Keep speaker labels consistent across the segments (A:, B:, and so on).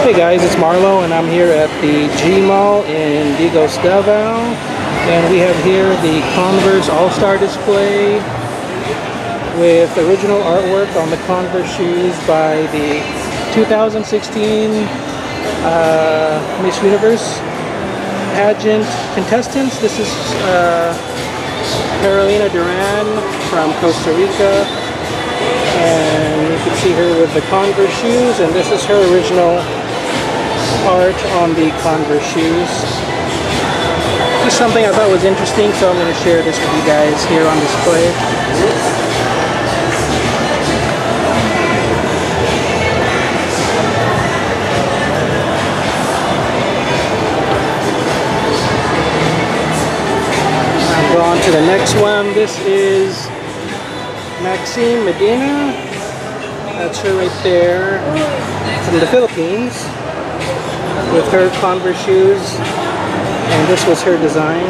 A: Hey guys, it's Marlo and I'm here at the G-Mall in Digos, Davao, and we have here the Converse All-Star display with original artwork on the Converse shoes by the 2016 Miss Universe pageant contestants. This is Duran from Costa Rica, and you can see her with the Converse shoes, and this is her original art on the Converse shoes. Just something I thought was interesting, so I'm going to share this with you guys here on display. I'll go on to the next one. This is Maxine Medina. That's her right there, from the Philippines, with her Converse shoes, and this was her design.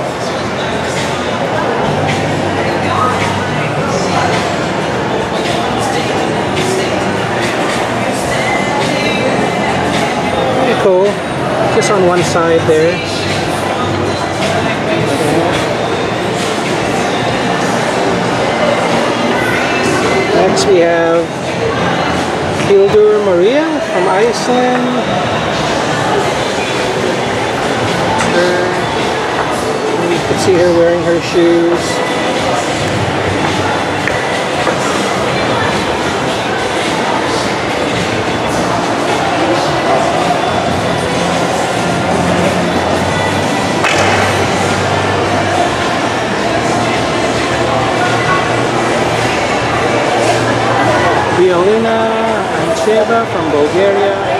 A: Pretty cool, just on one side there. Next we have Hildur from Iceland. You can see her wearing her shoes. Violina, Ancheva from Bulgaria.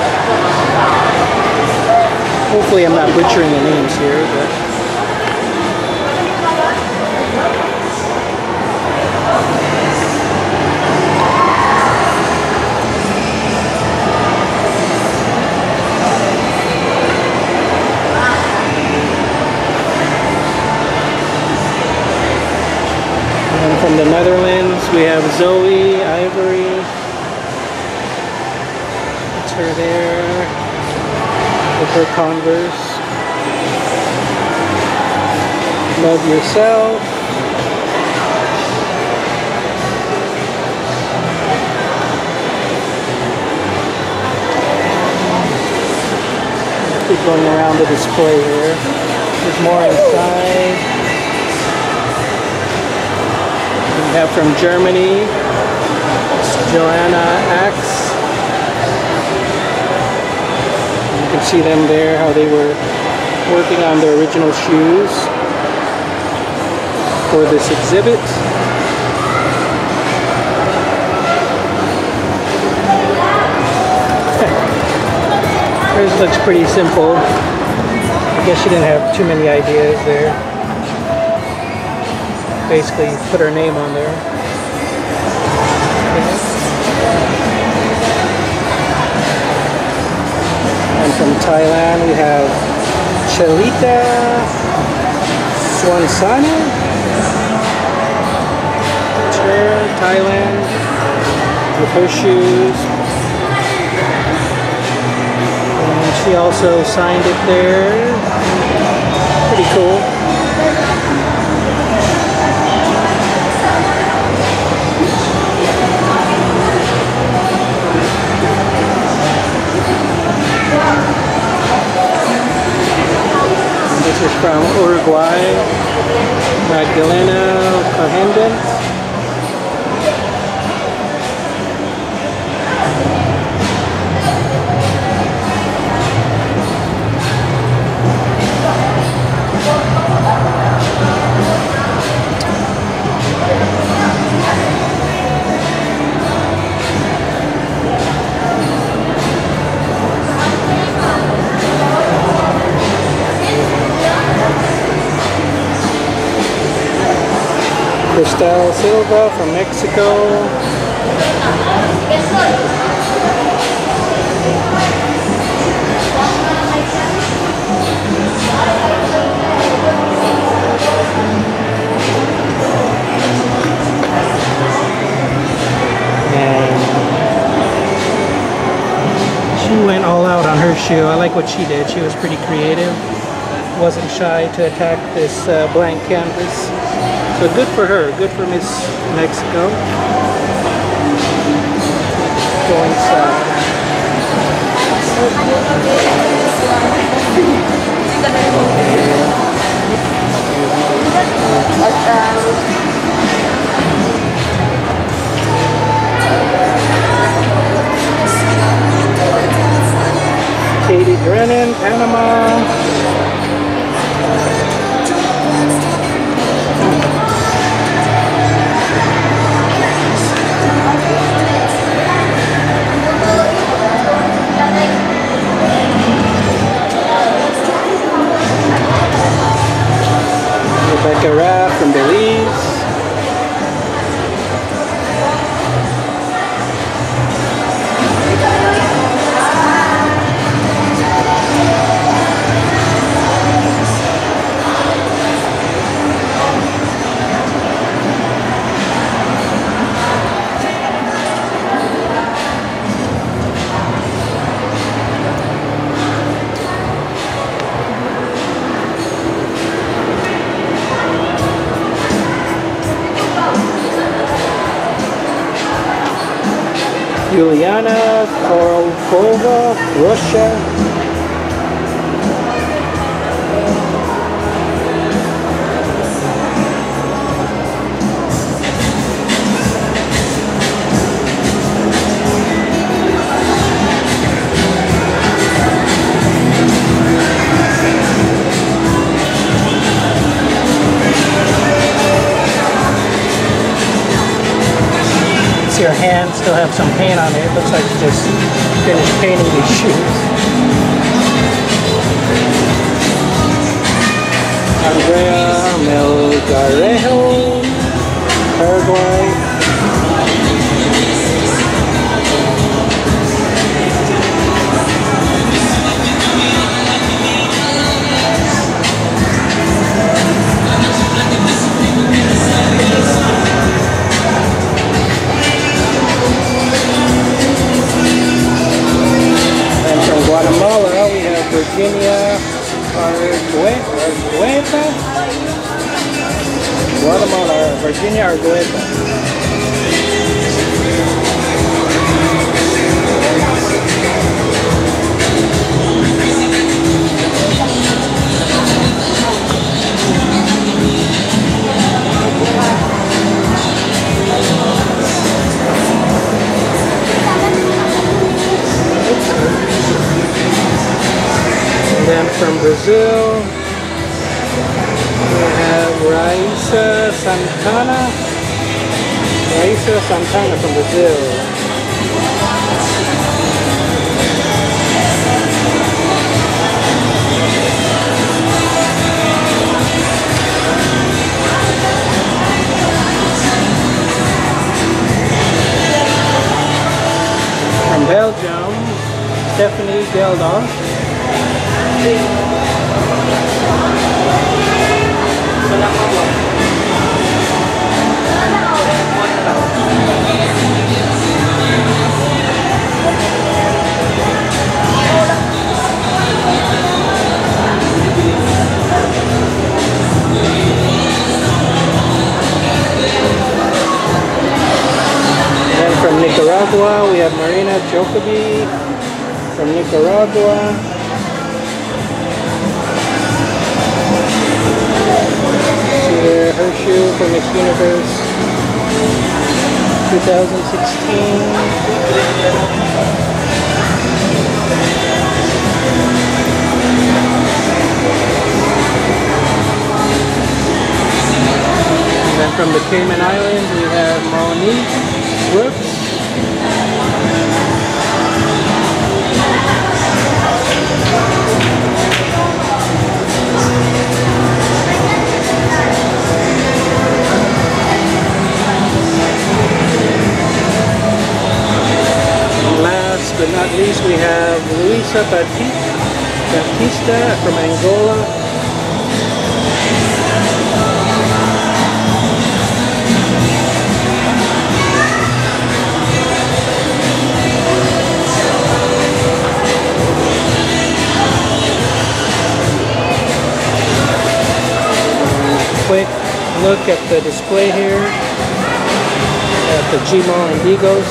A: Hopefully I'm not butchering the names here, but and from the Netherlands we have Zoe Ivory. That's her there with her Converse. Love Yourself. Keep going around the display here. There's more inside. We have from Germany, Johanna X. You can see them there, how they were working on their original shoes for this exhibit. Hers looks pretty simple. I guess she didn't have too many ideas there. Basically put her name on there. And from Thailand we have Chalita Swansana. Thailand with her shoes. And she also signed it there. Pretty cool. This is from Uruguay, Magdalena Cohendon. Kristal Silva from Mexico. And she went all shoe. I like what she did. She was pretty creative. Wasn't shy to attack this blank canvas. So good for her. Good for Miss Mexico. Going south. Katie Drennan, Panama. Rath from Belize. Juliana, Korolkova, Russia. Your hand still have some paint on it. Looks like you just finished painting these shoes. Andrea Melgarejo, Paraguay. Guatemala, we have Virginia Argueta. Guatemala, Virginia Argueta. Then from Brazil, we have Raissa Santana. Raissa Santana from Brazil. From Belgium, Stephanie Goldof. And from Nicaragua, we have Marina Jokobi from Nicaragua. Her shoe for Miss Universe 2016. And then from the Cayman Islands we have Monyque Brooks. But not least, we have Luisa Baptista from Angola. quick look at the display here at the G-Mall of Digos.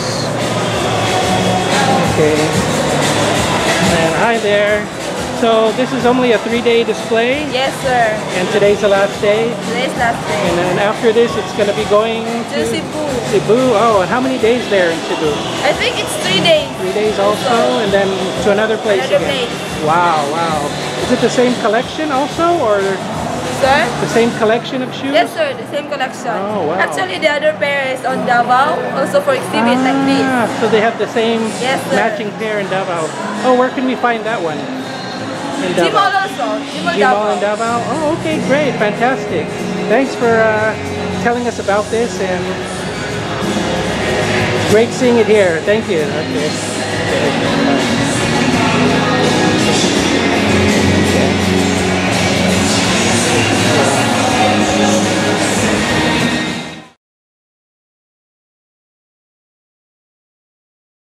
A: Okay. And hi there. So this is only a 3-day display?
B: Yes, sir.
A: And today's the last day?
B: Today's last day.
A: And then after this, it's going to be going
B: To Cebu.
A: Cebu. Oh, and how many days there in Cebu?
B: I think it's 3 days.
A: 3 days also, and then to another place
B: Another
A: again.
B: place.
A: Wow, wow. Is it the same collection also, or
B: Sir?
A: the same collection of shoes?
B: Yes, sir. The same collection.
A: Oh, wow.
B: Actually, the other pair is on Davao, also for exhibit like this.
A: So they have the same
B: Yes, sir.
A: matching pair in Davao. Oh, where can we find that one? In
B: G-Mall also. G-Mall
A: G-Mall in
B: Davao.
A: Davao? Oh, okay, great, fantastic. Thanks for telling us about this, and great seeing it here. Thank you. Okay.